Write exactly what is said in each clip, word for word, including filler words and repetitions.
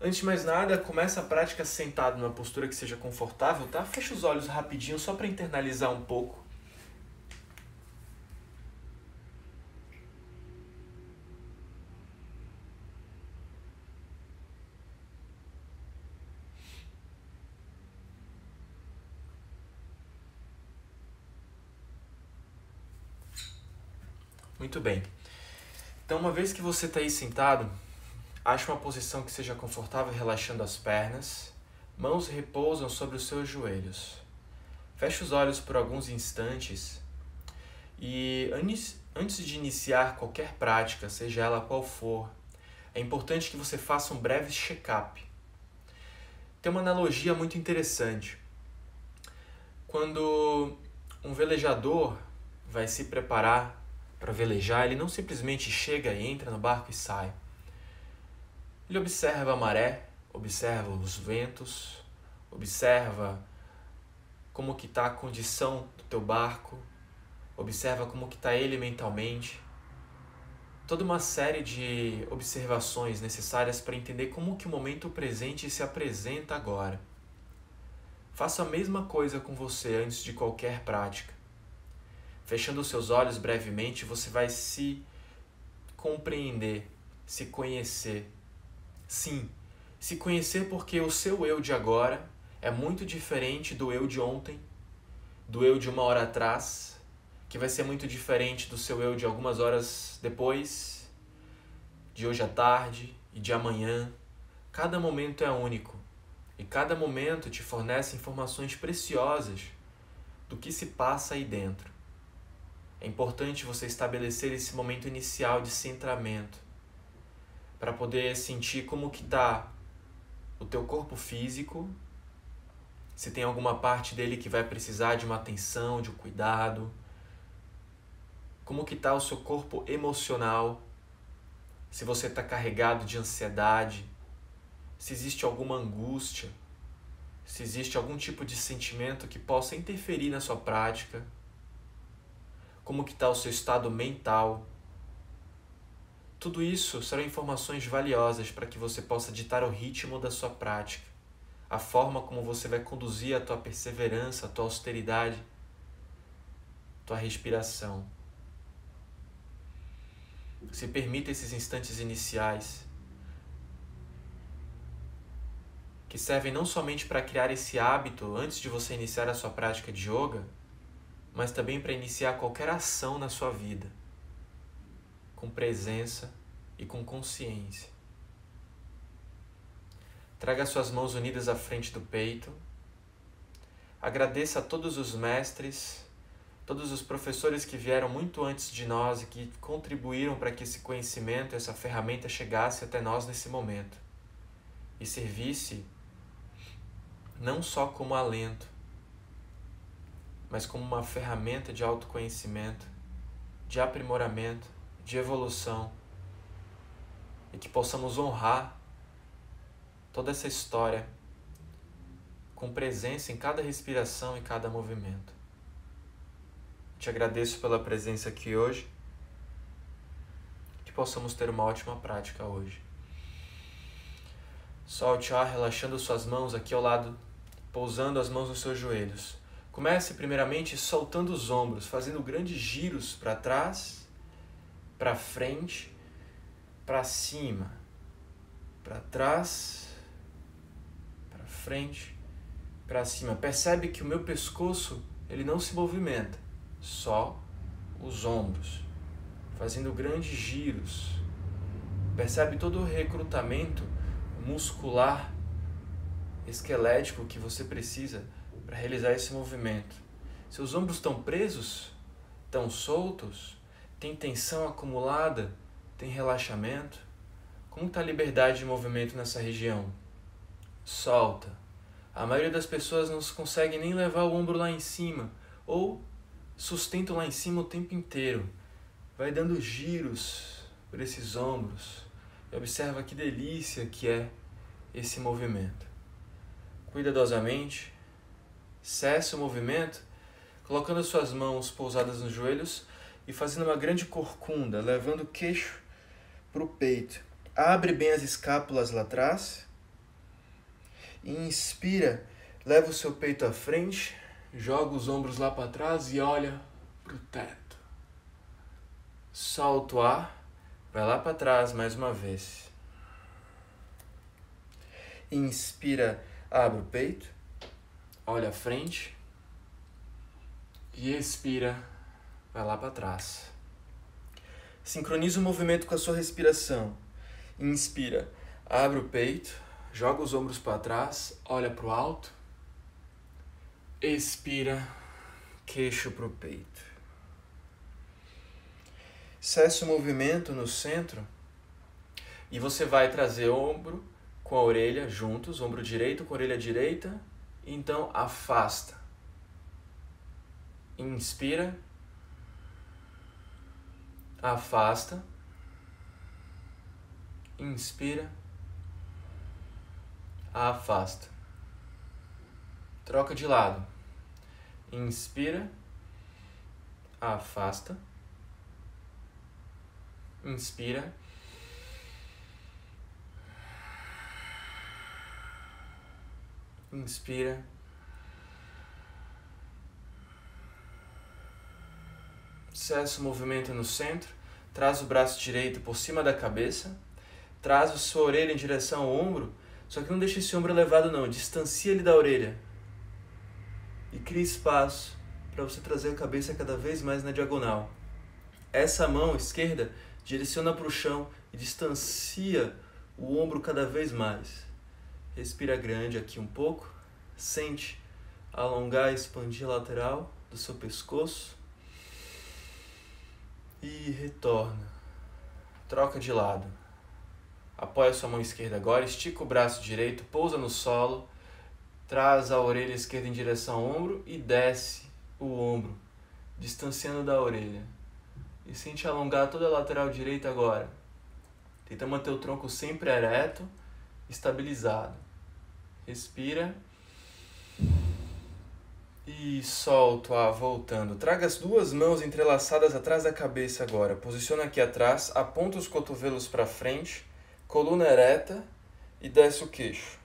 Antes de mais nada, começa a prática sentado numa postura que seja confortável, tá? Fecha os olhos rapidinho só para internalizar um pouco. Muito bem. Então, uma vez que você está aí sentado, ache uma posição que seja confortável, relaxando as pernas. Mãos repousam sobre os seus joelhos. Feche os olhos por alguns instantes e antes de iniciar qualquer prática, seja ela qual for, é importante que você faça um breve check-up. Tem uma analogia muito interessante. Quando um velejador vai se preparar para velejar, ele não simplesmente chega e entra no barco e sai. Ele observa a maré, observa os ventos, observa como que está a condição do teu barco, observa como que está ele mentalmente. Toda uma série de observações necessárias para entender como que o momento presente se apresenta agora. Faça a mesma coisa com você antes de qualquer prática. Fechando os seus olhos brevemente, você vai se compreender, se conhecer. Sim, se conhecer porque o seu eu de agora é muito diferente do eu de ontem, do eu de uma hora atrás, que vai ser muito diferente do seu eu de algumas horas depois, de hoje à tarde e de amanhã. Cada momento é único e cada momento te fornece informações preciosas do que se passa aí dentro. É importante você estabelecer esse momento inicial de centramento para poder sentir como que está o teu corpo físico, se tem alguma parte dele que vai precisar de uma atenção, de um cuidado, como que está o seu corpo emocional, se você está carregado de ansiedade, se existe alguma angústia, se existe algum tipo de sentimento que possa interferir na sua prática, como que está o seu estado mental. Tudo isso serão informações valiosas para que você possa ditar o ritmo da sua prática, a forma como você vai conduzir a tua perseverança, a tua austeridade, tua respiração. Se permita esses instantes iniciais, que servem não somente para criar esse hábito antes de você iniciar a sua prática de yoga, mas também para iniciar qualquer ação na sua vida, com presença e com consciência. Traga suas mãos unidas à frente do peito. Agradeça a todos os mestres, todos os professores que vieram muito antes de nós e que contribuíram para que esse conhecimento, essa ferramenta chegasse até nós nesse momento e servisse não só como alento, mas como uma ferramenta de autoconhecimento, de aprimoramento, de evolução, e que possamos honrar toda essa história com presença em cada respiração e cada movimento. Te agradeço pela presença aqui hoje, que possamos ter uma ótima prática hoje. Solte o ar, relaxando suas mãos aqui ao lado, pousando as mãos nos seus joelhos. Comece primeiramente soltando os ombros, fazendo grandes giros para trás, para frente, para cima, para trás, para frente, para cima. Percebe que o meu pescoço ele não se movimenta, só os ombros, fazendo grandes giros. Percebe todo o recrutamento muscular, esquelético que você precisa para realizar esse movimento. Seus ombros estão presos? Estão soltos? Tem tensão acumulada? Tem relaxamento? Como está a liberdade de movimento nessa região? Solta. A maioria das pessoas não consegue nem levar o ombro lá em cima, ou sustentam lá em cima o tempo inteiro. Vai dando giros por esses ombros e observa que delícia que é esse movimento. Cuidadosamente, cessa o movimento, colocando as suas mãos pousadas nos joelhos e fazendo uma grande corcunda, levando o queixo para o peito. Abre bem as escápulas lá atrás Inspira, leva o seu peito à frente, joga os ombros lá para trás e olha para o teto. Solta o ar, vai lá para trás mais uma vez. Inspira, abre o peito, olha à frente e expira, vai lá para trás. Sincroniza o movimento com a sua respiração. Inspira, abre o peito, joga os ombros para trás, olha para o alto. Expira, queixo para o peito. Cessa o movimento no centro e você vai trazer o ombro com a orelha juntos, ombro direito com a orelha direita. Então afasta. Inspira. Afasta. Inspira. Afasta. Troca de lado. Inspira. Afasta. Inspira. Inspira. Cessa o movimento no centro. Traz o braço direito por cima da cabeça. Traz a sua orelha em direção ao ombro. Só que não deixe esse ombro elevado não. Distancia ele da orelha. E cria espaço para você trazer a cabeça cada vez mais na diagonal. Essa mão esquerda direciona para o chão e distancia o ombro cada vez mais. Respira grande aqui um pouco. Sente alongar e expandir a lateral do seu pescoço. E retorna. Troca de lado. Apoia a sua mão esquerda agora. Estica o braço direito. Pousa no solo. Traz a orelha esquerda em direção ao ombro e desce o ombro, distanciando da orelha. E sente alongar toda a lateral direita agora. Tenta manter o tronco sempre ereto, estabilizado. Respira. E solta o ar voltando. Traga as duas mãos entrelaçadas atrás da cabeça agora. Posiciona aqui atrás, aponta os cotovelos para frente, coluna ereta e desce o queixo.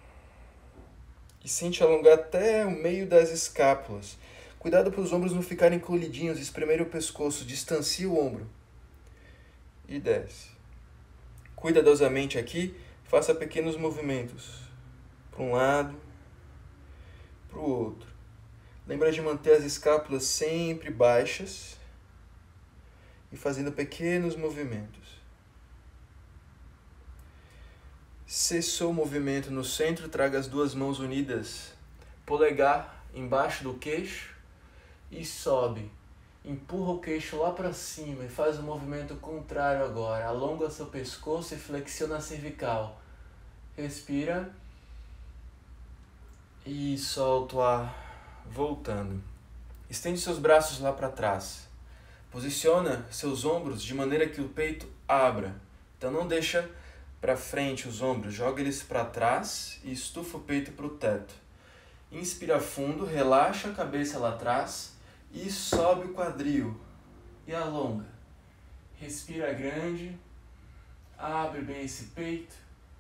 E sente alongar até o meio das escápulas. Cuidado para os ombros não ficarem colidinhos, espremer o pescoço, distancia o ombro. E desce. Cuidadosamente aqui, faça pequenos movimentos. Para um lado, para o outro. Lembra de manter as escápulas sempre baixas e fazendo pequenos movimentos. Cessou o movimento no centro, traga as duas mãos unidas, polegar embaixo do queixo e sobe. Empurra o queixo lá para cima e faz o movimento contrário agora. Alonga seu pescoço e flexiona a cervical. Respira e solta o ar, voltando. Estende seus braços lá para trás. Posiciona seus ombros de maneira que o peito abra. Então não deixa para frente os ombros, joga eles para trás e estufa o peito para o teto. Inspira fundo, relaxa a cabeça lá atrás e sobe o quadril e alonga. Respira grande, abre bem esse peito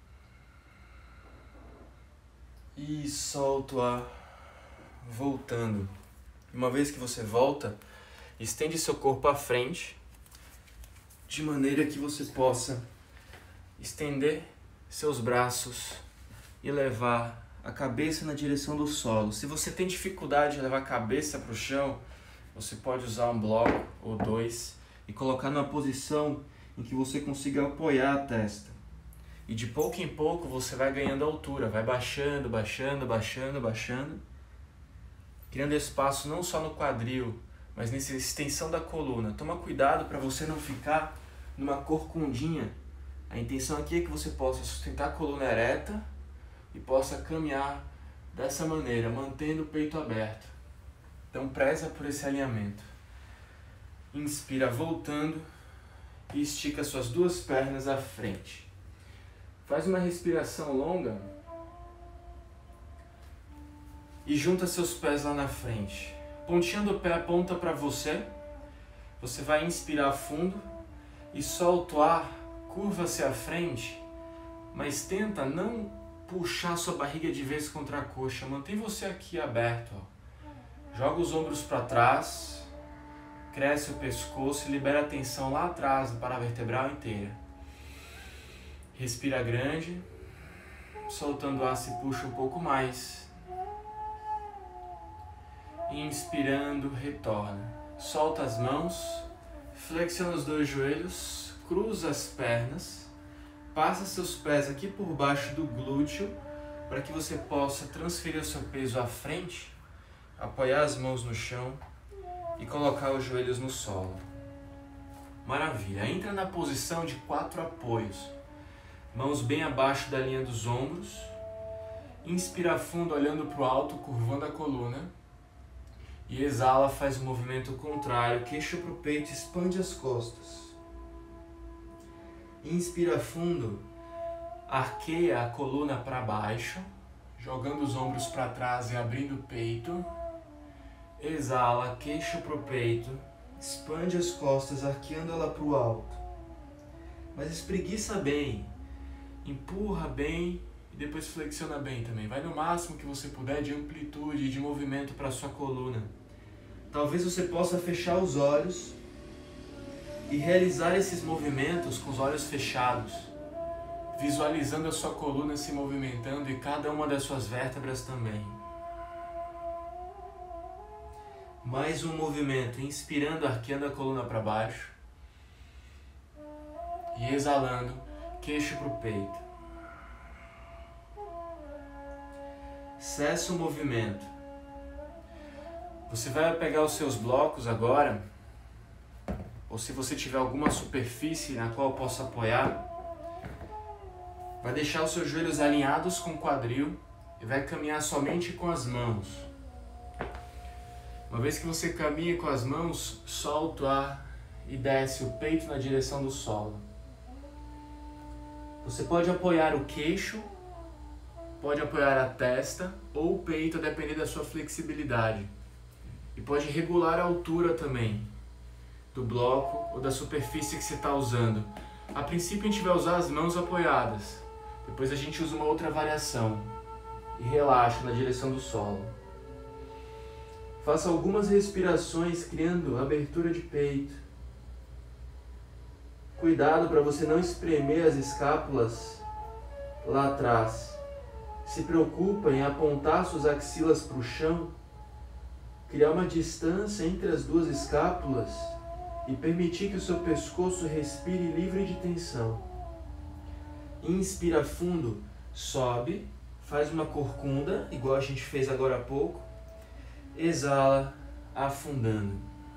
e solta o ar, voltando. Uma vez que você volta, estende seu corpo à frente, de maneira que você possa estender seus braços e levar a cabeça na direção do solo. Se você tem dificuldade de levar a cabeça para o chão, você pode usar um bloco ou dois e colocar numa posição em que você consiga apoiar a testa. E de pouco em pouco você vai ganhando altura, vai baixando, baixando, baixando, baixando, criando espaço não só no quadril, mas nessa extensão da coluna. Toma cuidado para você não ficar numa corcundinha. A intenção aqui é que você possa sustentar a coluna ereta e possa caminhar dessa maneira, mantendo o peito aberto. Então preza por esse alinhamento. Inspira voltando e estica suas duas pernas à frente. Faz uma respiração longa e junta seus pés lá na frente. Pontinha do pé aponta para você. Você vai inspirar fundo e solta o ar. Curva-se à frente, mas tenta não puxar sua barriga de vez contra a coxa. Mantém você aqui aberto. Ó. Joga os ombros para trás. Cresce o pescoço e libera a tensão lá atrás, no paravertebral inteira. Respira grande. Soltando o ar, se puxa um pouco mais. Inspirando, retorna. Solta as mãos. Flexiona os dois joelhos. Cruza as pernas. Passa seus pés aqui por baixo do glúteo para que você possa transferir o seu peso à frente, apoiar as mãos no chão e colocar os joelhos no solo. Maravilha! Entra na posição de quatro apoios. Mãos bem abaixo da linha dos ombros. Inspira fundo olhando para o alto, curvando a coluna. E exala, faz o movimento contrário, queixo para o peito, expande as costas. Inspira fundo, arqueia a coluna para baixo, jogando os ombros para trás e abrindo o peito. Exala, queixo para o peito, expande as costas, arqueando ela para o alto. Mas espreguiça bem, empurra bem e depois flexiona bem também. Vai no máximo que você puder de amplitude e de movimento para a sua coluna. Talvez você possa fechar os olhos e realizar esses movimentos com os olhos fechados, visualizando a sua coluna se movimentando e cada uma das suas vértebras também. Mais um movimento, inspirando, arqueando a coluna para baixo e exalando, queixo para o peito. Cessa o movimento. Você vai pegar os seus blocos agora, ou se você tiver alguma superfície na qual possa apoiar, vai deixar os seus joelhos alinhados com o quadril e vai caminhar somente com as mãos. Uma vez que você caminha com as mãos, solta o ar e desce o peito na direção do solo. Você pode apoiar o queixo, pode apoiar a testa ou o peito, a depender da sua flexibilidade. E pode regular a altura também do bloco ou da superfície que você está usando. A princípio a gente vai usar as mãos apoiadas. Depois a gente usa uma outra variação. E relaxa na direção do solo. Faça algumas respirações criando abertura de peito. Cuidado para você não espremer as escápulas lá atrás. Se preocupa em apontar suas axilas para o chão, criar uma distância entre as duas escápulas e permitir que o seu pescoço respire livre de tensão. Inspira fundo, sobe, faz uma corcunda, igual a gente fez agora há pouco. Exala, afundando.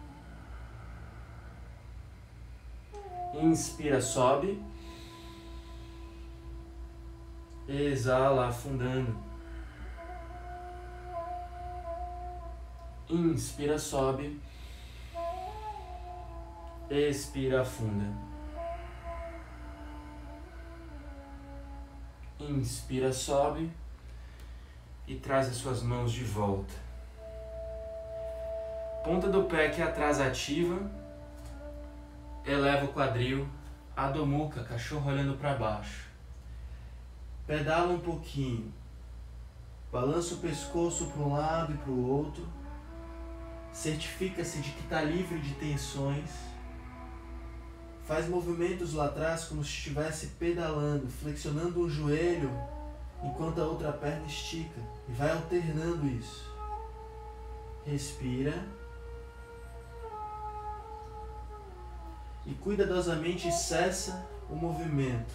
Inspira, sobe. Exala, afundando. Inspira, sobe. Expira, afunda. Inspira, sobe. E traz as suas mãos de volta. Ponta do pé aqui atrás ativa. Eleva o quadril. Adho Mukha, cachorro olhando para baixo. Pedala um pouquinho. Balança o pescoço para um lado e para o outro. Certifica-se de que está livre de tensões. Faz movimentos lá atrás como se estivesse pedalando, flexionando um joelho enquanto a outra perna estica. E vai alternando isso. Respira. E cuidadosamente cessa o movimento.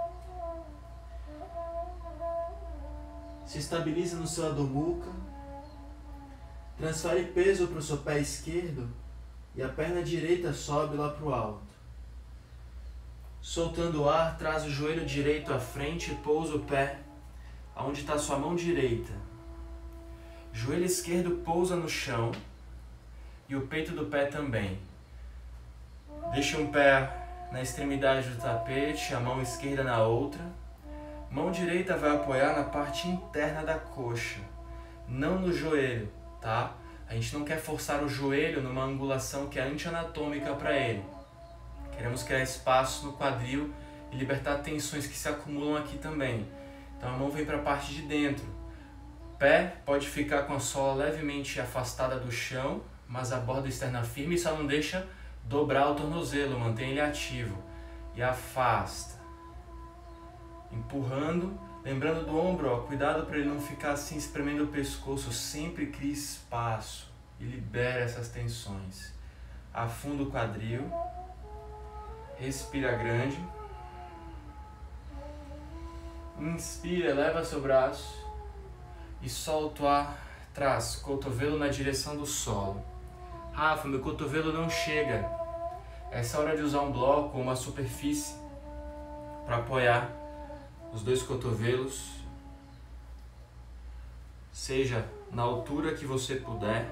Se estabiliza no seu Adho Mukha. Transfere peso para o seu pé esquerdo e a perna direita sobe lá para o alto. Soltando o ar, traz o joelho direito à frente e pousa o pé onde está a sua mão direita. Joelho esquerdo pousa no chão e o peito do pé também. Deixa um pé na extremidade do tapete, a mão esquerda na outra. Mão direita vai apoiar na parte interna da coxa, não no joelho, tá? A gente não quer forçar o joelho numa angulação que é anti-anatômica para ele. Queremos criar espaço no quadril e libertar tensões que se acumulam aqui também. Então a mão vem para a parte de dentro. O pé pode ficar com a sola levemente afastada do chão, mas a borda externa firme, só não deixa dobrar o tornozelo, mantém ele ativo. E afasta. Empurrando, lembrando do ombro, ó, cuidado para ele não ficar assim espremendo o pescoço, sempre cria espaço e libera essas tensões. Afunda o quadril, respira grande, inspira, eleva seu braço e solta o ar, traz cotovelo na direção do solo. Rafa, meu cotovelo não chega. Essa é hora de usar um bloco ou uma superfície para apoiar os dois cotovelos, seja na altura que você puder,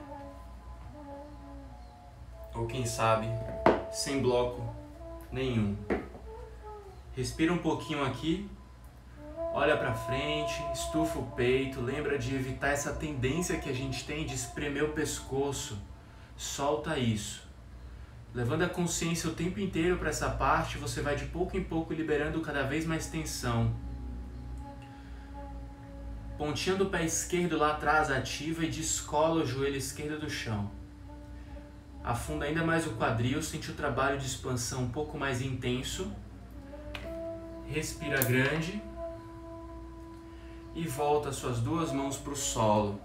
ou quem sabe, sem bloco nenhum. Respira um pouquinho aqui, olha para frente, estufa o peito, lembra de evitar essa tendência que a gente tem de espremer o pescoço. Solta isso. Levando a consciência o tempo inteiro para essa parte, você vai de pouco em pouco liberando cada vez mais tensão. Pontinha do pé esquerdo lá atrás ativa e descola o joelho esquerdo do chão. Afunda ainda mais o quadril, sente o trabalho de expansão um pouco mais intenso. Respira grande. E volta suas duas mãos para o solo.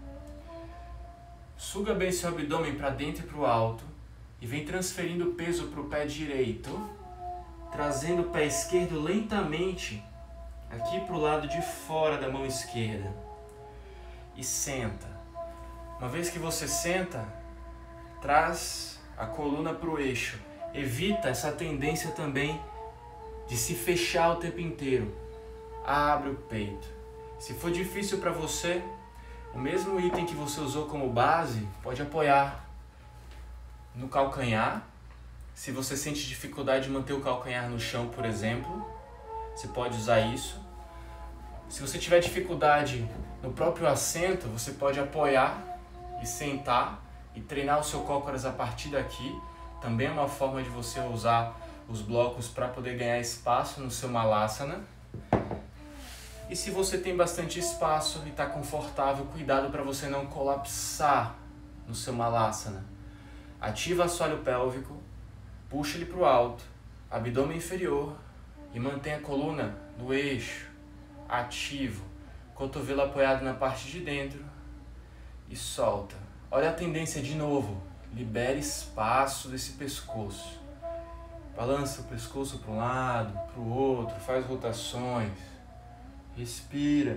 Suga bem seu abdômen para dentro e para o alto. E vem transferindo o peso para o pé direito. Trazendo o pé esquerdo lentamente aqui para o lado de fora da mão esquerda. E senta. Uma vez que você senta, traz a coluna para o eixo. Evita essa tendência também de se fechar o tempo inteiro. Abre o peito. Se for difícil para você, o mesmo item que você usou como base, pode apoiar no calcanhar. Se você sente dificuldade de manter o calcanhar no chão, por exemplo, você pode usar isso. Se você tiver dificuldade no próprio assento, você pode apoiar e sentar e treinar o seu cócoras a partir daqui. Também é uma forma de você usar os blocos para poder ganhar espaço no seu Malasana. E se você tem bastante espaço e está confortável, cuidado para você não colapsar no seu Malasana. Ativa o assoalho pélvico, puxa ele para o alto, abdômen inferior e mantém a coluna no eixo, ativo, cotovelo apoiado na parte de dentro e solta. Olha a tendência de novo, libere espaço desse pescoço. Balança o pescoço para um lado, para o outro, faz rotações, respira.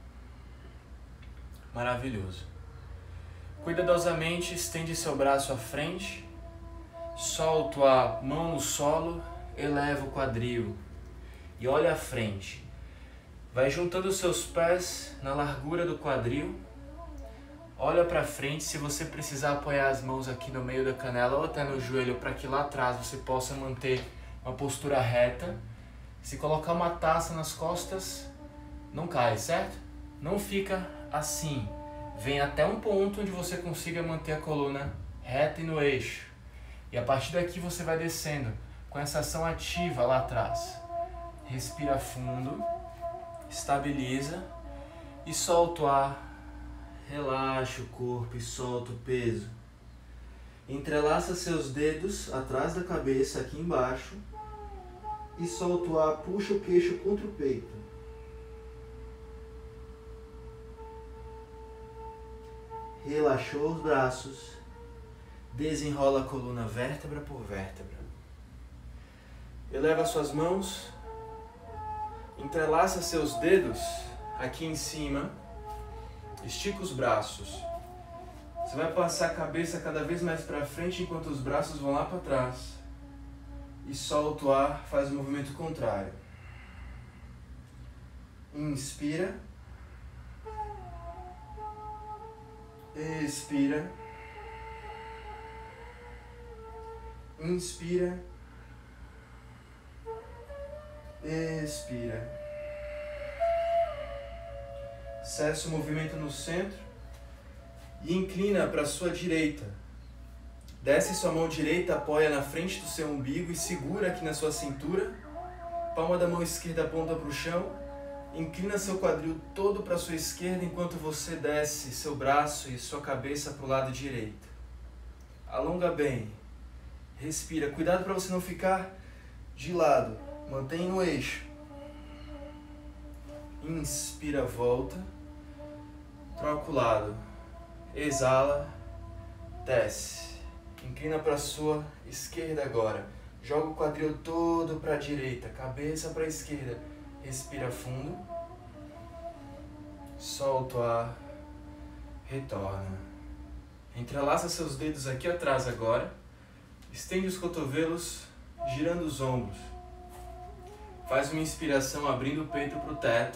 Maravilhoso. Cuidadosamente estende seu braço à frente, solta a mão no solo, eleva o quadril e olha à frente. Vai juntando os seus pés na largura do quadril, olha para frente. Se você precisar apoiar as mãos aqui no meio da canela ou até no joelho para que lá atrás você possa manter uma postura reta. Se colocar uma taça nas costas, não cai, certo? Não fica assim. Vem até um ponto onde você consiga manter a coluna reta e no eixo. E a partir daqui você vai descendo com essa ação ativa lá atrás. Respira fundo, estabiliza e solta o ar. Relaxa o corpo e solta o peso. Entrelaça seus dedos atrás da cabeça aqui embaixo e solta o ar, puxa o queixo contra o peito. Relaxou os braços, desenrola a coluna vértebra por vértebra. Eleva suas mãos, entrelaça seus dedos aqui em cima, estica os braços. Você vai passar a cabeça cada vez mais para frente enquanto os braços vão lá para trás. E solta o ar, faz o movimento contrário. Inspira. Expira. Inspira. Expira. Cessa o movimento no centro e inclina para a sua direita. Desce sua mão direita, apoia na frente do seu umbigo e segura aqui na sua cintura. Palma da mão esquerda aponta para o chão. Inclina seu quadril todo para a sua esquerda enquanto você desce seu braço e sua cabeça para o lado direito. Alonga bem. Respira. Cuidado para você não ficar de lado. Mantém no eixo. Inspira, volta. Troca o lado. Exala. Desce. Inclina para a sua esquerda agora. Joga o quadril todo para a direita. Cabeça para a esquerda. Respira fundo. Solta o ar. Retorna. Entrelaça seus dedos aqui atrás agora. Estende os cotovelos, girando os ombros. Faz uma inspiração abrindo o peito para o teto.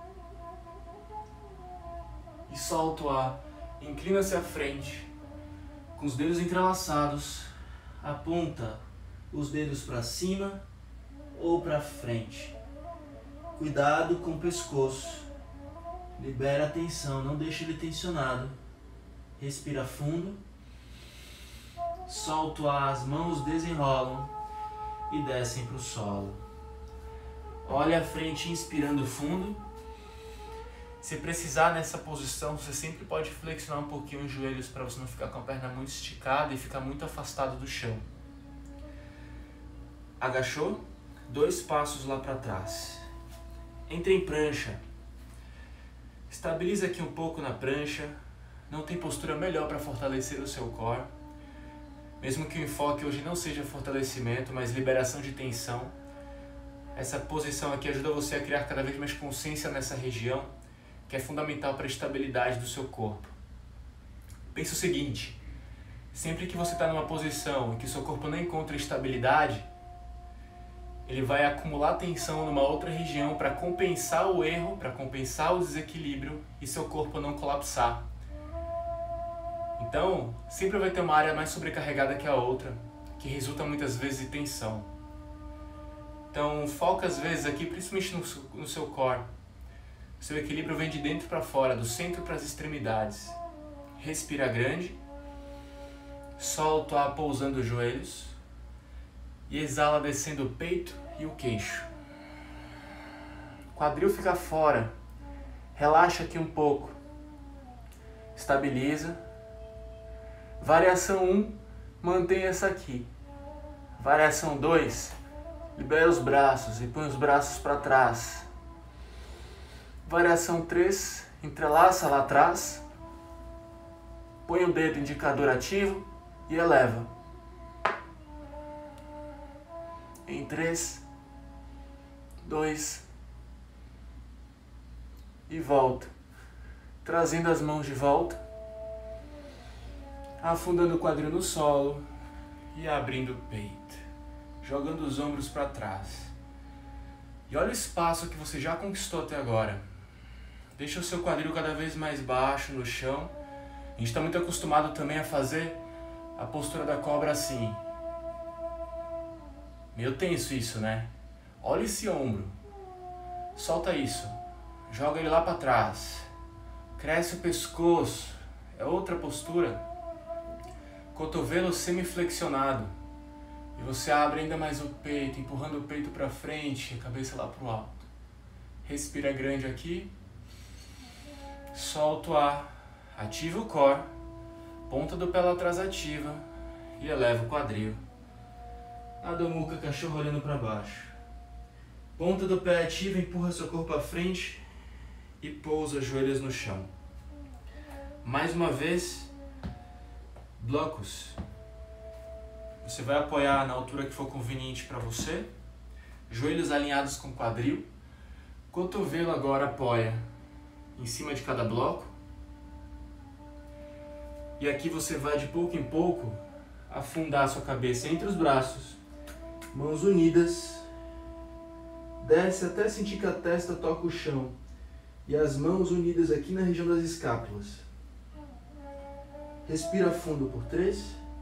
E solta o ar. Inclina-se à frente. Com os dedos entrelaçados. Aponta os dedos para cima ou para frente. Cuidado com o pescoço. Libera a tensão, não deixe ele tensionado. Respira fundo. Solta o ar, as mãos desenrolam e descem para o solo. Olha à frente, inspirando fundo. Se precisar nessa posição, você sempre pode flexionar um pouquinho os joelhos para você não ficar com a perna muito esticada e ficar muito afastado do chão. Agachou? Dois passos lá para trás. Entra em prancha. Estabiliza aqui um pouco na prancha. Não tem postura melhor para fortalecer o seu core. Mesmo que o enfoque hoje não seja fortalecimento, mas liberação de tensão. Essa posição aqui ajuda você a criar cada vez mais consciência nessa região, que é fundamental para a estabilidade do seu corpo. Pense o seguinte, sempre que você está numa posição em que o seu corpo não encontra estabilidade, ele vai acumular tensão numa outra região para compensar o erro, para compensar o desequilíbrio e seu corpo não colapsar. Então, sempre vai ter uma área mais sobrecarregada que a outra, que resulta muitas vezes em tensão. Então, foca às vezes aqui, principalmente no, no seu core. O seu equilíbrio vem de dentro para fora, do centro para as extremidades. Respira grande. Solta o ar pousando os joelhos. E exala descendo o peito e o queixo. Quadril fica fora. Relaxa aqui um pouco. Estabiliza. Variação um, mantém essa aqui. Variação dois, libera os braços e põe os braços para trás. Variação três, entrelaça lá atrás. Põe o dedo indicador ativo e eleva. Em três, dois e volta. Trazendo as mãos de volta. Afundando o quadril no solo e abrindo o peito, jogando os ombros para trás. E olha o espaço que você já conquistou até agora. Deixa o seu quadril cada vez mais baixo no chão. A gente está muito acostumado também a fazer a postura da cobra assim. Meio tenso isso, né? Olha esse ombro. Solta isso. Joga ele lá para trás. Cresce o pescoço. É outra postura. Cotovelo semiflexionado. E você abre ainda mais o peito, empurrando o peito para frente, a cabeça lá para o alto. Respira grande aqui. Solta o ar. Ativa o core. Ponta do pé lá atrás ativa. E eleva o quadril. Adho Mukha, cachorro olhando para baixo. Ponta do pé ativa, empurra seu corpo à frente. E pousa os joelhos no chão. Mais uma vez. Blocos. Você vai apoiar na altura que for conveniente para você. Joelhos alinhados com o quadril. Cotovelo agora apoia em cima de cada bloco. E aqui você vai de pouco em pouco afundar a sua cabeça entre os braços. Mãos unidas. Desce até sentir que a testa toca o chão. E as mãos unidas aqui na região das escápulas. Respira fundo por três,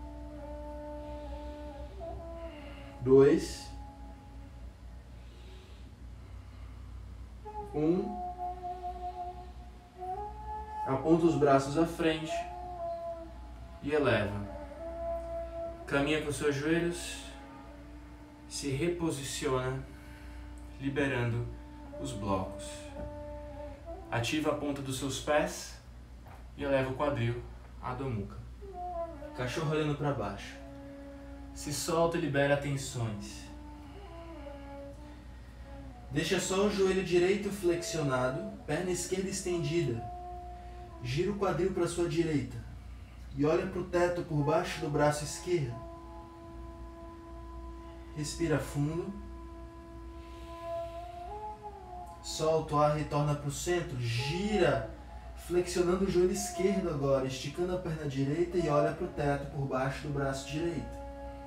dois, um. Aponta os braços à frente e eleva. Caminha com os seus joelhos, se reposiciona, liberando os blocos. Ativa a ponta dos seus pés e eleva o quadril, Adho Mukha. Cachorro olhando para baixo. Se solta e libera tensões. Deixa só o joelho direito flexionado, perna esquerda estendida. Gira o quadril para sua direita e olha para o teto por baixo do braço esquerdo. Respira fundo. Solta o ar, retorna para o centro. Gira, flexionando o joelho esquerdo agora, esticando a perna direita e olha para o teto por baixo do braço direito.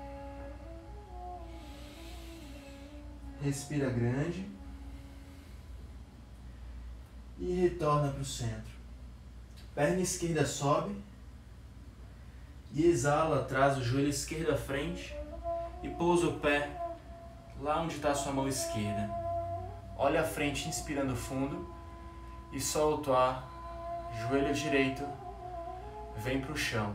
Respira grande. E retorna para o centro. Perna esquerda sobe. E exala, traz o joelho esquerdo à frente. E pousa o pé lá onde está a sua mão esquerda. Olha à frente, inspirando fundo. E solta o ar. Joelho direito. Vem para o chão.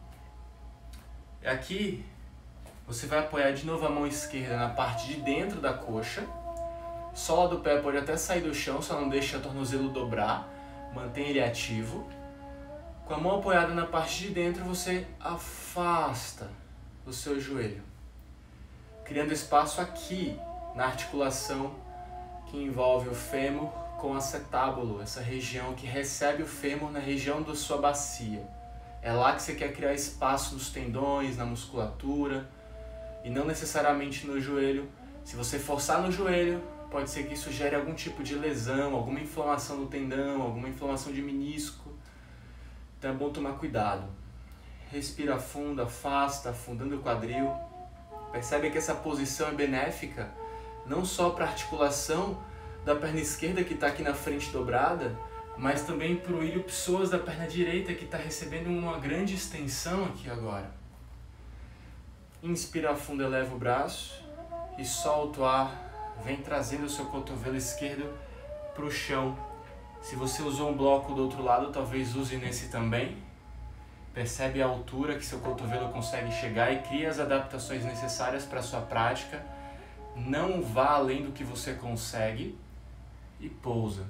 E aqui, você vai apoiar de novo a mão esquerda na parte de dentro da coxa. Sola do pé pode até sair do chão, só não deixa o tornozelo dobrar. Mantém ele ativo. Com a mão apoiada na parte de dentro, você afasta o seu joelho, criando espaço aqui na articulação que envolve o fêmur com o acetábulo, essa região que recebe o fêmur na região da sua bacia. É lá que você quer criar espaço nos tendões, na musculatura, e não necessariamente no joelho. Se você forçar no joelho, pode ser que isso gere algum tipo de lesão, alguma inflamação no tendão, alguma inflamação de menisco. Então é bom tomar cuidado. Respira fundo, afasta, afundando o quadril. Percebe que essa posição é benéfica, não só para a articulação da perna esquerda que está aqui na frente dobrada, mas também para o ilho psoas da perna direita que está recebendo uma grande extensão aqui agora. Inspira fundo, eleva o braço e solta o ar. Vem trazendo o seu cotovelo esquerdo para o chão. Se você usou um bloco do outro lado, talvez use nesse também. Percebe a altura que seu cotovelo consegue chegar e cria as adaptações necessárias para a sua prática. Não vá além do que você consegue e pousa.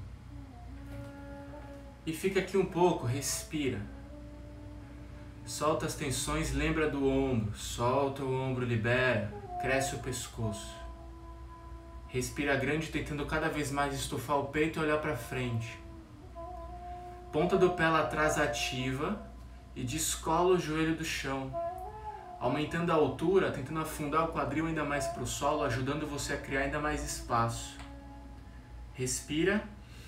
E fica aqui um pouco, respira. Solta as tensões, lembra do ombro. Solta o ombro, libera, cresce o pescoço. Respira grande, tentando cada vez mais estufar o peito e olhar para frente. Ponta do pé lá atrás ativa e descola o joelho do chão, aumentando a altura, tentando afundar o quadril ainda mais para o solo, ajudando você a criar ainda mais espaço. Respira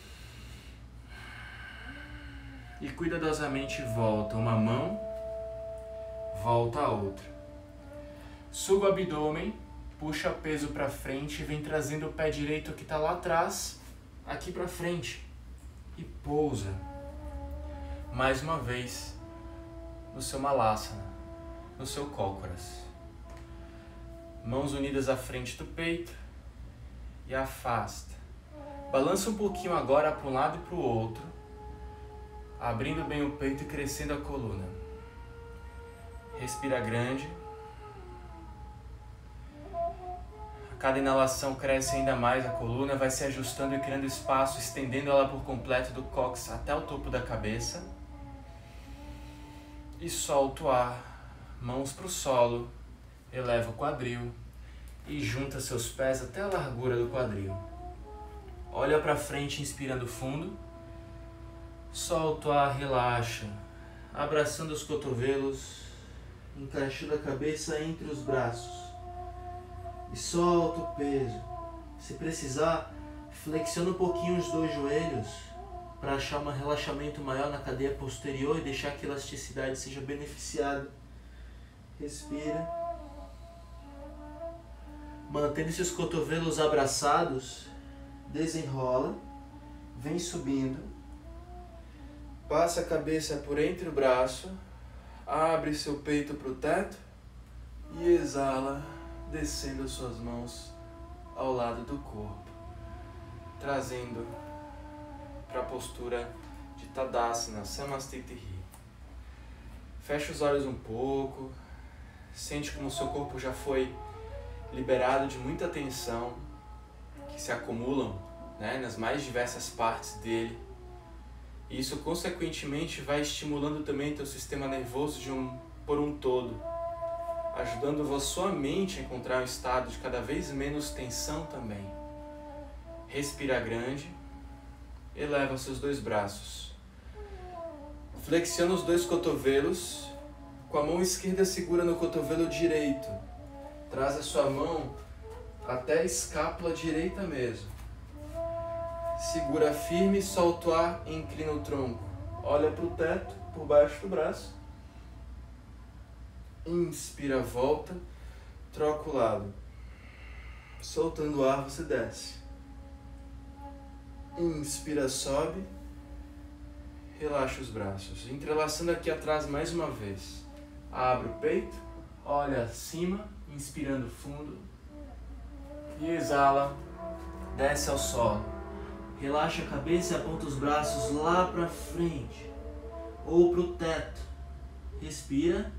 e cuidadosamente volta uma mão, volta a outra. Suga o abdômen, puxa peso para frente e vem trazendo o pé direito que está lá atrás, aqui para frente. E pousa. Mais uma vez no seu Malasana, no seu cócoras. Mãos unidas à frente do peito e afasta. Balança um pouquinho agora para um lado e para o outro, abrindo bem o peito e crescendo a coluna. Respira grande. Cada inalação cresce ainda mais a coluna, vai se ajustando e criando espaço, estendendo ela por completo do cóccix até o topo da cabeça. E solta o ar, mãos para o solo, eleva o quadril e junta seus pés até a largura do quadril. Olha para frente, inspirando fundo. Solta o ar, relaxa, abraçando os cotovelos, encaixando a cabeça entre os braços. E solta o peso. Se precisar, flexiona um pouquinho os dois joelhos para achar um relaxamento maior na cadeia posterior e deixar que a elasticidade seja beneficiada. Respira. Mantendo seus cotovelos abraçados, desenrola, vem subindo, passa a cabeça por entre o braço, abre seu peito para o teto e exala, descendo suas mãos ao lado do corpo, trazendo para a postura de Tadasana, Samastitihi. Fecha os olhos um pouco, sente como o seu corpo já foi liberado de muita tensão que se acumulam, né, nas mais diversas partes dele. E isso, consequentemente, vai estimulando também teu sistema nervoso de um, por um todo, ajudando a sua mente a encontrar um estado de cada vez menos tensão também. Respira grande, eleva seus dois braços. Flexiona os dois cotovelos, com a mão esquerda segura no cotovelo direito. Traz a sua mão até a escápula direita mesmo. Segura firme, solta o ar e inclina o tronco. Olha para o teto, por baixo do braço. Inspira, volta, troca o lado. Soltando o ar, você desce. Inspira, sobe. Relaxa os braços. Entrelaçando aqui atrás mais uma vez. Abre o peito, olha acima, inspirando fundo. E exala, desce ao solo. Relaxa a cabeça e aponta os braços lá para frente ou para o teto. Respira.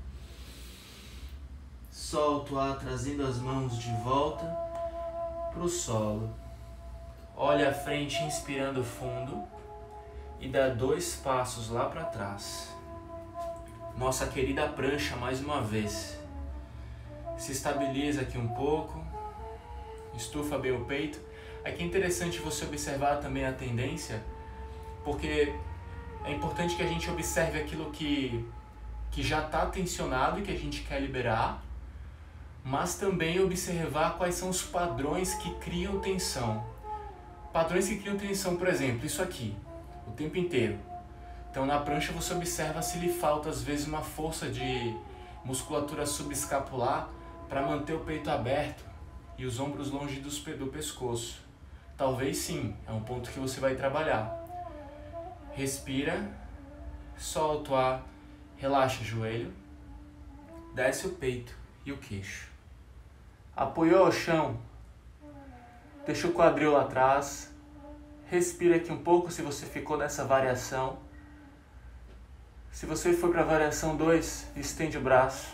Solta o ar, trazendo as mãos de volta para o solo. Olha à frente, inspirando fundo e dá dois passos lá para trás. Nossa querida prancha mais uma vez. Se estabiliza aqui um pouco. Estufa bem o peito. Aqui é interessante você observar também a tendência, porque é importante que a gente observe aquilo que, que já está tensionado e que a gente quer liberar, mas também observar quais são os padrões que criam tensão. Padrões que criam tensão, por exemplo, isso aqui, o tempo inteiro. Então na prancha você observa se lhe falta às vezes uma força de musculatura subescapular para manter o peito aberto e os ombros longe do, do pescoço. Talvez sim, é um ponto que você vai trabalhar. Respira, solta o ar, relaxa o joelho, desce o peito e o queixo. Apoiou ao chão, deixa o quadril lá atrás, respira aqui um pouco se você ficou nessa variação. Se você foi para a variação dois, estende o braço.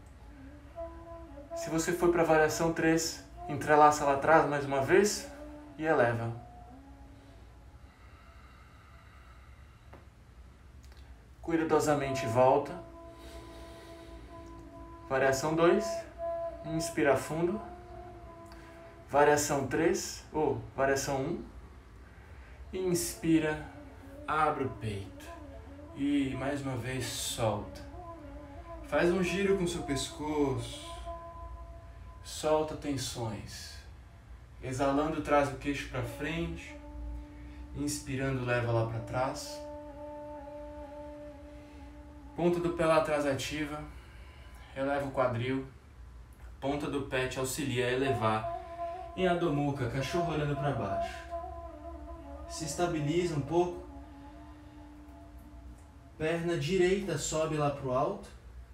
Se você foi para a variação três, entrelaça lá atrás mais uma vez e eleva. Cuidadosamente volta. Variação dois, inspira fundo. Variação três, ou variação um, inspira, abre o peito e mais uma vez solta. Faz um giro com o seu pescoço, solta tensões. Exalando, traz o queixo para frente. Inspirando, leva lá para trás. Ponta do pé lá atrás ativa. Eleva o quadril. Ponta do pé te auxilia a elevar. Em Adho Mukha, cachorro olhando para baixo. Se estabiliza um pouco. Perna direita sobe lá para o alto.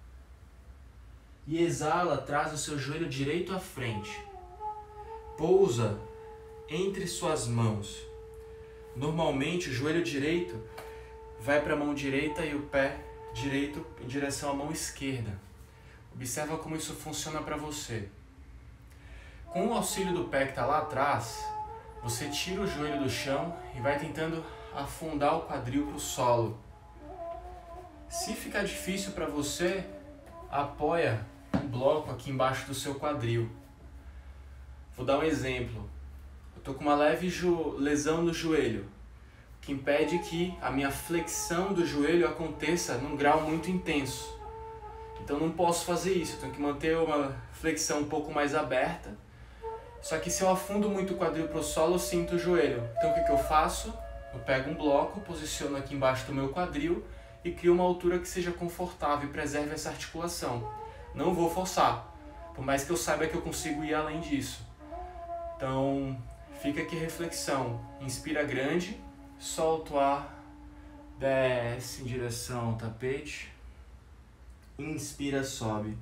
E exala, traz o seu joelho direito à frente. Pousa entre suas mãos. Normalmente o joelho direito vai para a mão direita e o pé direito em direção à mão esquerda. Observa como isso funciona para você. Com o auxílio do pé que está lá atrás, você tira o joelho do chão e vai tentando afundar o quadril para o solo. Se ficar difícil para você, apoia um bloco aqui embaixo do seu quadril. Vou dar um exemplo. Eu estou com uma leve lesão no joelho, que impede que a minha flexão do joelho aconteça num grau muito intenso. Então não posso fazer isso, eu tenho que manter uma flexão um pouco mais aberta. Só que se eu afundo muito o quadril para o solo, eu sinto o joelho. Então o que, que eu faço? Eu pego um bloco, posiciono aqui embaixo do meu quadril e crio uma altura que seja confortável e preserve essa articulação. Não vou forçar, por mais que eu saiba que eu consigo ir além disso. Então, fica aqui reflexão. Inspira grande, solta o ar, desce em direção ao tapete. Inspira, sobe.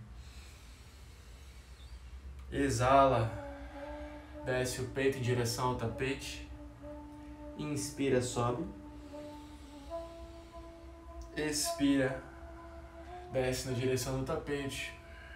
Exala, desce o peito em direção ao tapete. Inspira, sobe. Expira, desce na direção do tapete.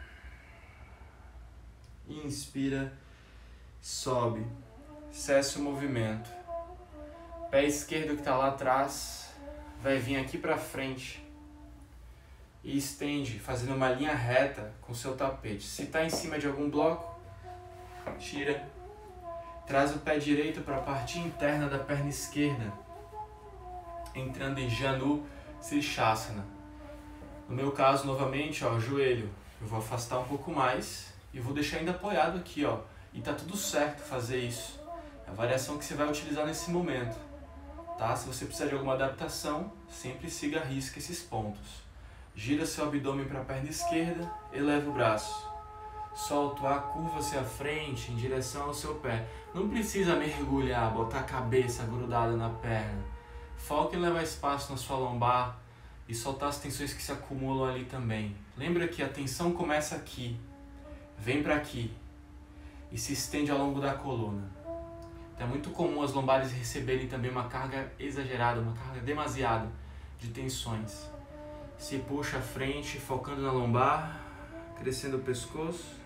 Inspira, sobe. Cessa o movimento. Pé esquerdo que está lá atrás vai vir aqui para frente e estende, fazendo uma linha reta com o seu tapete. Se está em cima de algum bloco, tira. Traz o pé direito para a parte interna da perna esquerda, entrando em Janu Sirsasana. No meu caso, novamente, ó, joelho, eu vou afastar um pouco mais e vou deixar ainda apoiado aqui, ó. E tá tudo certo fazer isso. É a variação que você vai utilizar nesse momento, tá? Se você precisar de alguma adaptação, sempre siga à risca esses pontos. Gira seu abdômen para a perna esquerda, eleva o braço. Solta o ar, curva hacia frente em direção ao seu pé. Não precisa mergulhar, botar a cabeça grudada na perna. Foca em levar espaço na sua lombar e soltar as tensões que se acumulam ali também. Lembra que a tensão começa aqui, vem para aqui e se estende ao longo da coluna. Então é muito comum as lombares receberem também uma carga exagerada, uma carga demasiada de tensões. Se puxa à frente, focando na lombar, crescendo o pescoço.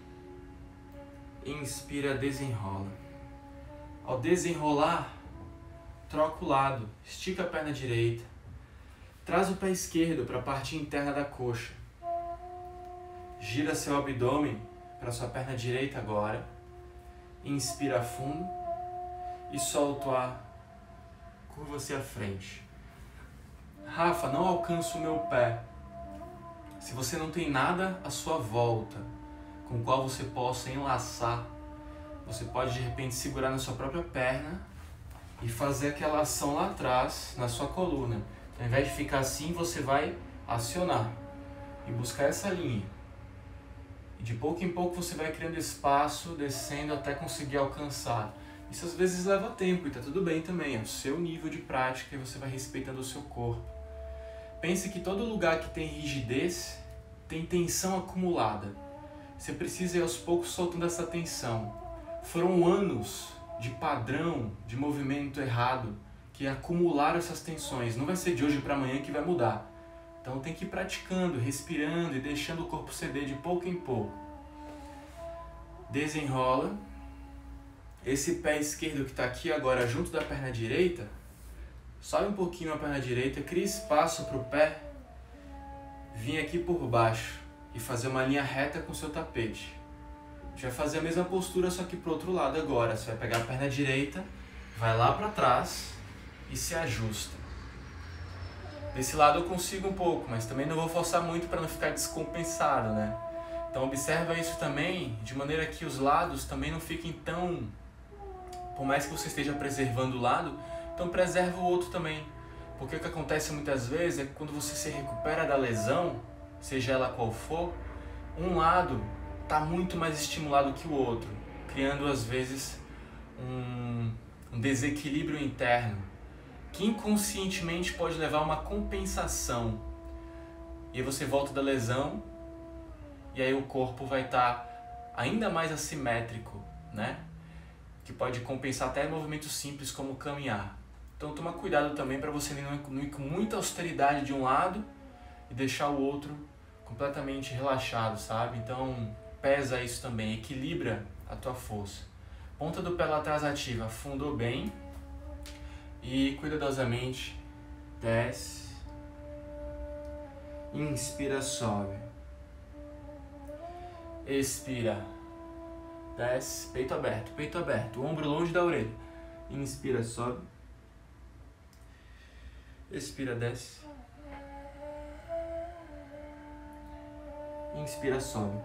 Inspira, desenrola. Ao desenrolar, troca o lado, estica a perna direita. Traz o pé esquerdo para a parte interna da coxa. Gira seu abdômen para sua perna direita agora. Inspira fundo e solta o ar. Curva-se à frente. Rafa, não alcanço o meu pé. Se você não tem nada à sua volta com o qual você possa enlaçar, você pode de repente segurar na sua própria perna e fazer aquela ação lá atrás na sua coluna. Então, ao invés de ficar assim, você vai acionar e buscar essa linha. E de pouco em pouco você vai criando espaço, descendo até conseguir alcançar. Isso às vezes leva tempo e está tudo bem também, é o seu nível de prática e você vai respeitando o seu corpo. Pense que todo lugar que tem rigidez tem tensão acumulada. Você precisa ir aos poucos soltando essa tensão. Foram anos de padrão, de movimento errado, que acumularam essas tensões. Não vai ser de hoje para amanhã que vai mudar. Então tem que ir praticando, respirando e deixando o corpo ceder de pouco em pouco. Desenrola. Esse pé esquerdo que está aqui agora junto da perna direita, sobe um pouquinho a perna direita, cria espaço para o pé vir aqui por baixo e fazer uma linha reta com o seu tapete. A gente vai fazer a mesma postura, só que para o outro lado agora. Você vai pegar a perna direita, vai lá para trás e se ajusta. Desse lado eu consigo um pouco, mas também não vou forçar muito para não ficar descompensado, né? Então observa isso também, de maneira que os lados também não fiquem tão... Por mais que você esteja preservando o lado, então preserva o outro também. Porque o que acontece muitas vezes é que quando você se recupera da lesão, seja ela qual for, um lado está muito mais estimulado que o outro, criando às vezes um, um desequilíbrio interno, que inconscientemente pode levar a uma compensação. E aí você volta da lesão, e aí o corpo vai estar ainda mais assimétrico, né? Que pode compensar até movimentos simples como caminhar. Então toma cuidado também para você não ir com muita austeridade de um lado e deixar o outro completamente relaxado, sabe? Então pesa isso também, equilibra a tua força. Ponta do pé lá atrás ativa, afundou bem e cuidadosamente desce. Inspira, sobe. Expira, desce, peito aberto, peito aberto, ombro longe da orelha. Inspira, sobe. Expira, desce. Inspira, sobe.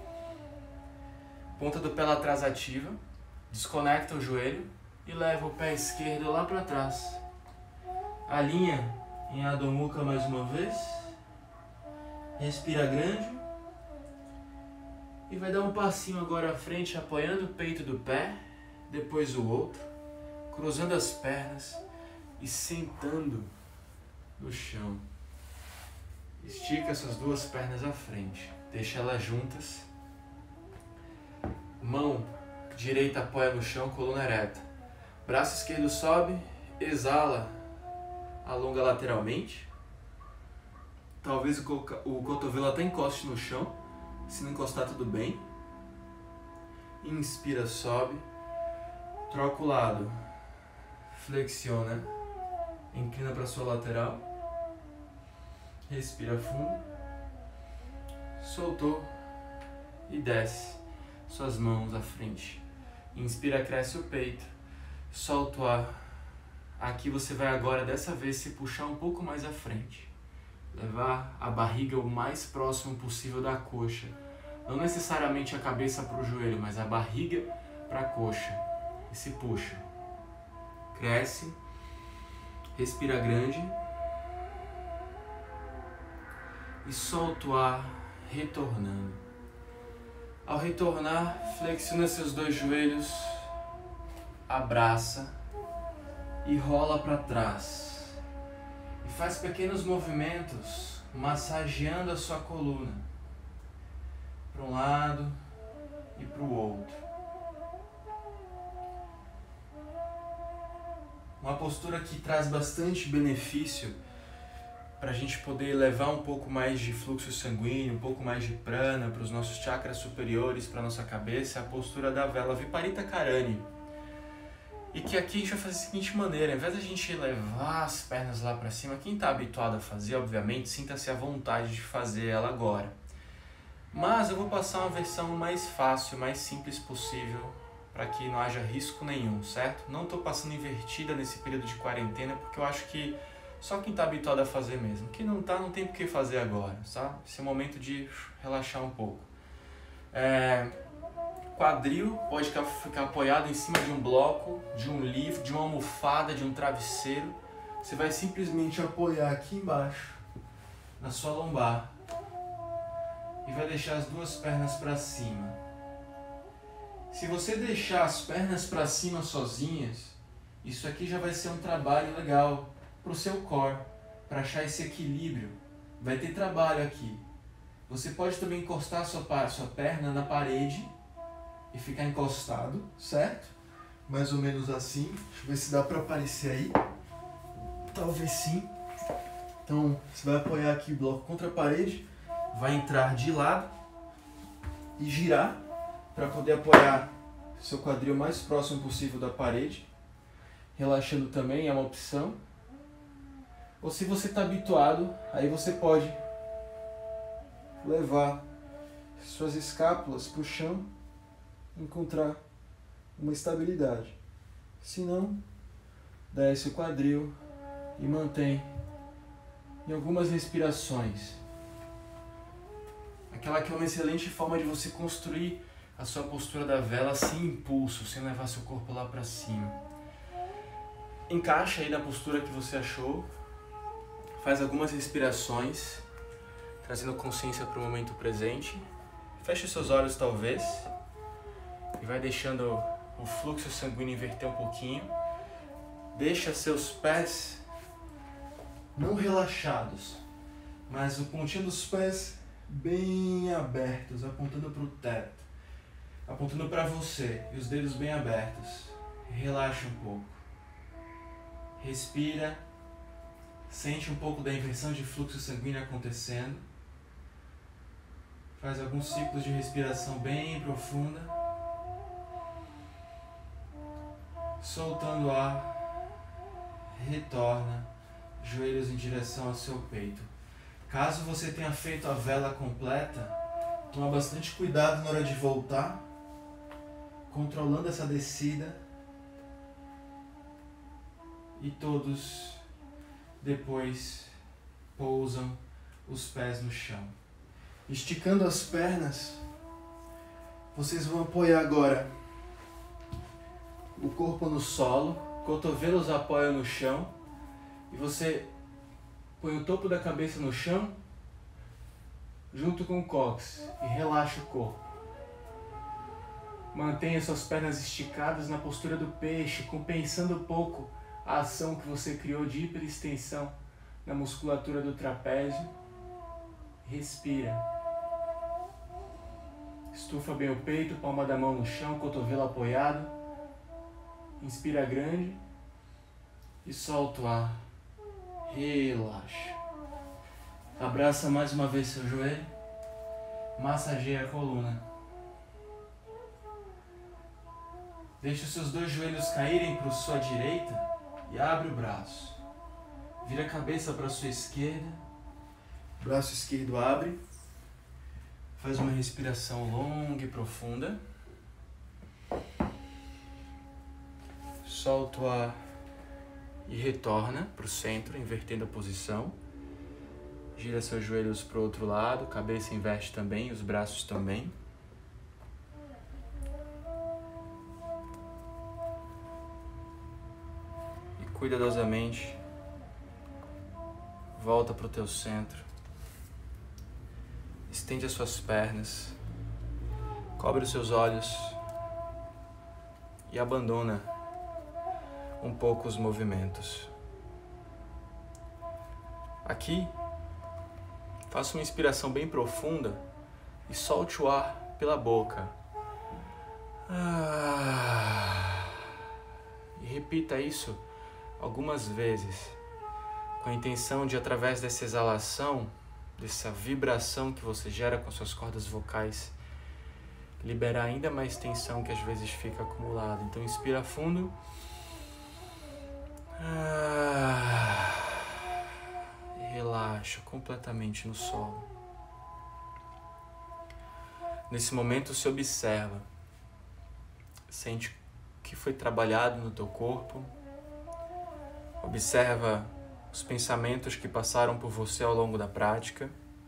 Ponta do pé lá atrás ativa. Desconecta o joelho e leva o pé esquerdo lá para trás. Alinha em Adho Mukha mais uma vez. Respira grande. E vai dar um passinho agora à frente, apoiando o peito do pé, depois o outro, cruzando as pernas e sentando no chão. Estica essas duas pernas à frente, deixa elas juntas. Mão direita apoia no chão, coluna ereta. Braço esquerdo sobe, exala, alonga lateralmente. Talvez o, co o cotovelo até encoste no chão. Se não encostar, tudo bem. Inspira, sobe. Troca o lado. Flexiona. Inclina para sua lateral. Respira fundo. Soltou. E desce suas mãos à frente. Inspira, cresce o peito. Solta o ar. Aqui você vai agora, dessa vez, se puxar um pouco mais à frente. Levar a barriga o mais próximo possível da coxa. Não necessariamente a cabeça para o joelho, mas a barriga para a coxa. E se puxa. Cresce. Respira grande. E solta o ar, retornando. Ao retornar, flexiona seus dois joelhos. Abraça. E rola para trás. E faz pequenos movimentos, massageando a sua coluna. Para um lado e para o outro. Uma postura que traz bastante benefício para a gente poder levar um pouco mais de fluxo sanguíneo, um pouco mais de prana para os nossos chakras superiores, para a nossa cabeça, é a postura da vela Viparita Karani. E que aqui a gente vai fazer da seguinte maneira, ao invés de a gente levar as pernas lá para cima, quem está habituado a fazer, obviamente, sinta-se à vontade de fazer ela agora. Mas eu vou passar uma versão mais fácil, mais simples possível, para que não haja risco nenhum, certo? Não estou passando invertida nesse período de quarentena, porque eu acho que só quem está habituado a fazer mesmo. Quem não está, não tem por que fazer agora, sabe? Esse é o momento de relaxar um pouco. É... Quadril pode ficar apoiado em cima de um bloco, de um livro, de uma almofada, de um travesseiro. Você vai simplesmente apoiar aqui embaixo, na sua lombar. E vai deixar as duas pernas para cima. Se você deixar as pernas para cima sozinhas, isso aqui já vai ser um trabalho legal para o seu core, para achar esse equilíbrio. Vai ter trabalho aqui. Você pode também encostar a sua, a sua perna na parede e ficar encostado, certo? Mais ou menos assim. Deixa eu ver se dá para aparecer aí. Talvez sim. Então, você vai apoiar aqui o bloco contra a parede. Vai entrar de lado e girar para poder apoiar seu quadril o mais próximo possível da parede. Relaxando também é uma opção. Ou se você está habituado, aí você pode levar suas escápulas para o chão e encontrar uma estabilidade. Se não, desce o quadril e mantém em algumas respirações. Aquela que é uma excelente forma de você construir a sua postura da vela sem impulso, sem levar seu corpo lá para cima. Encaixa aí na postura que você achou. Faz algumas respirações, trazendo consciência para o momento presente. Feche seus olhos talvez. E vai deixando o fluxo sanguíneo inverter um pouquinho. Deixa seus pés não relaxados, mas o pontinho dos pés bem abertos, apontando para o teto, apontando para você e os dedos bem abertos. Relaxa um pouco. Respira. Sente um pouco da inversão de fluxo sanguíneo acontecendo. Faz alguns ciclos de respiração bem profunda. Soltando o ar. Retorna. Joelhos em direção ao seu peito. Caso você tenha feito a vela completa, toma bastante cuidado na hora de voltar, controlando essa descida. E todos depois pousam os pés no chão. Esticando as pernas, vocês vão apoiar agora o corpo no solo, cotovelos apoiam no chão e você põe o topo da cabeça no chão junto com o cóccix e relaxa o corpo. Mantenha suas pernas esticadas na postura do peixe, compensando um pouco a ação que você criou de hiperextensão na musculatura do trapézio. Respira. Estufa bem o peito, palma da mão no chão, cotovelo apoiado. Inspira grande e solta o ar. Relaxa. Abraça mais uma vez seu joelho. Massageia a coluna. Deixe os seus dois joelhos caírem para a sua direita e abre o braço. Vira a cabeça para a sua esquerda. Braço esquerdo abre. Faz uma respiração longa e profunda. Solta o ar e retorna para o centro, invertendo a posição. Gira seus joelhos para o outro lado, cabeça inverte também, os braços também. E cuidadosamente volta para o teu centro. Estende as suas pernas, cobre os seus olhos e abandona um pouco os movimentos. Aqui, faça uma inspiração bem profunda e solte o ar pela boca. Ah, e repita isso algumas vezes, com a intenção de, através dessa exalação, dessa vibração que você gera com suas cordas vocais, liberar ainda mais tensão que às vezes fica acumulada. Então, inspira fundo. Ah, e relaxa completamente no solo. Nesse momento, se observa. Sente o que foi trabalhado no teu corpo. Observa os pensamentos que passaram por você ao longo da prática.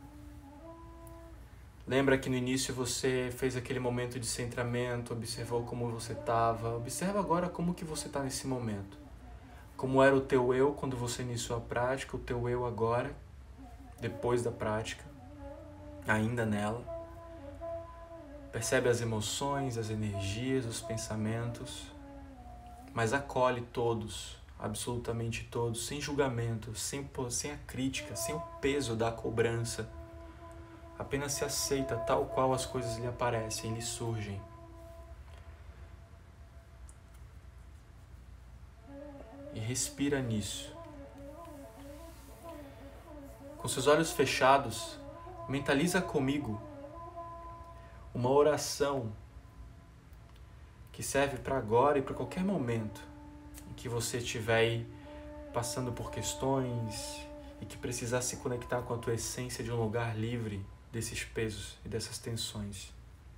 Lembra que no início você fez aquele momento de centramento, observou como você estava. Observa agora como que você está nesse momento. Como era o teu eu quando você iniciou a prática, o teu eu agora, depois da prática, ainda nela. Percebe as emoções, as energias, os pensamentos, mas acolhe todos, absolutamente todos, sem julgamento, sem, sem a crítica, sem o peso da cobrança. Apenas se aceita tal qual as coisas lhe aparecem, lhe surgem. E respira nisso. Com seus olhos fechados, mentaliza comigo uma oração que serve para agora e para qualquer momento em que você estiver aí passando por questões e que precisar se conectar com a tua essência de um lugar livre desses pesos e dessas tensões.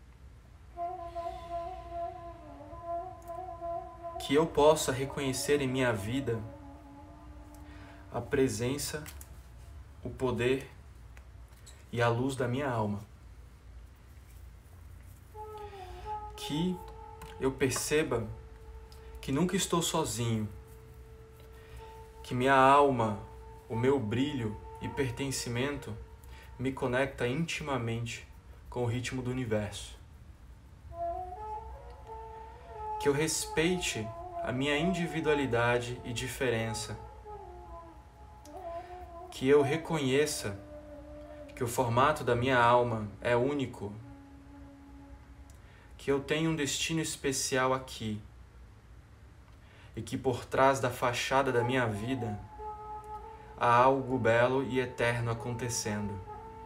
Que eu possa reconhecer em minha vida a presença, o poder e a luz da minha alma. Que eu perceba que nunca estou sozinho, que minha alma, o meu brilho e pertencimento me conecta intimamente com o ritmo do universo. Que eu respeite a minha individualidade e diferença. Que eu reconheça que o formato da minha alma é único. Que eu tenho um destino especial aqui. E que por trás da fachada da minha vida há algo belo e eterno acontecendo.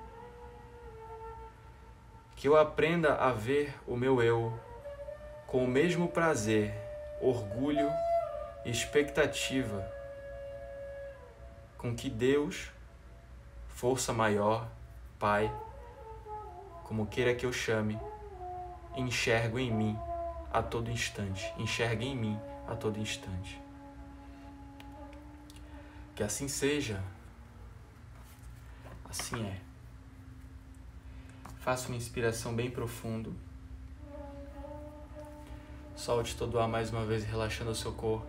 Que eu aprenda a ver o meu eu com o mesmo prazer, orgulho e expectativa com que Deus, força maior, Pai, como queira que eu chame, enxergo em mim a todo instante, enxerga em mim a todo instante. Que assim seja, assim é. Faça uma inspiração bem profunda. Solte todo o ar mais uma vez, relaxando o seu corpo.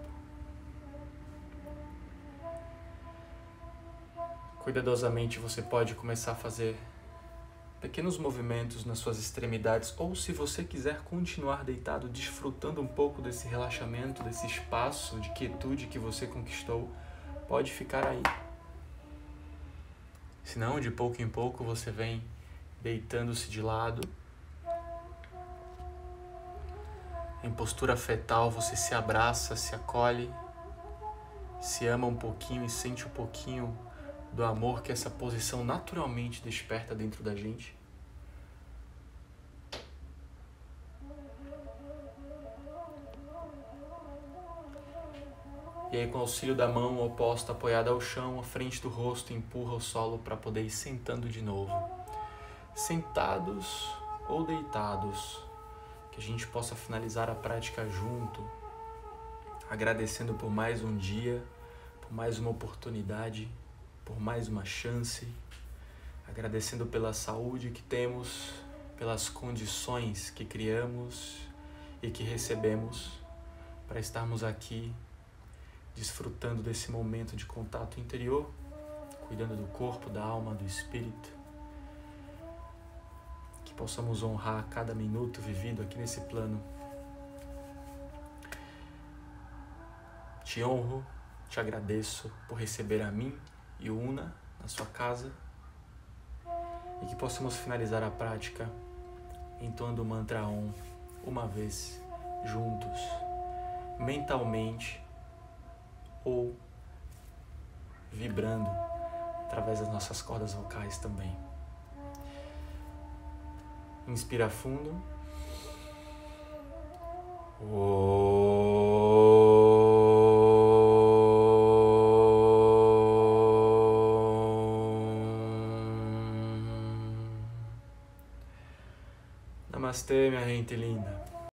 Cuidadosamente você pode começar a fazer pequenos movimentos nas suas extremidades, ou se você quiser continuar deitado, desfrutando um pouco desse relaxamento, desse espaço de quietude que você conquistou, pode ficar aí. Se não, de pouco em pouco você vem deitando-se de lado. Em postura fetal, você se abraça, se acolhe, se ama um pouquinho e sente um pouquinho do amor que essa posição naturalmente desperta dentro da gente. E aí, com o auxílio da mão oposta apoiada ao chão, à frente do rosto, empurra o solo para poder ir sentando de novo. Sentados ou deitados, que a gente possa finalizar a prática junto, agradecendo por mais um dia, por mais uma oportunidade, por mais uma chance, agradecendo pela saúde que temos, pelas condições que criamos e que recebemos para estarmos aqui desfrutando desse momento de contato interior, cuidando do corpo, da alma, do espírito, que possamos honrar cada minuto vivido aqui nesse plano. Te honro, te agradeço por receber a mim e o Una na sua casa e que possamos finalizar a prática entoando o mantra Om uma vez juntos, mentalmente ou vibrando através das nossas cordas vocais também. Inspira fundo. Namastê, minha gente linda.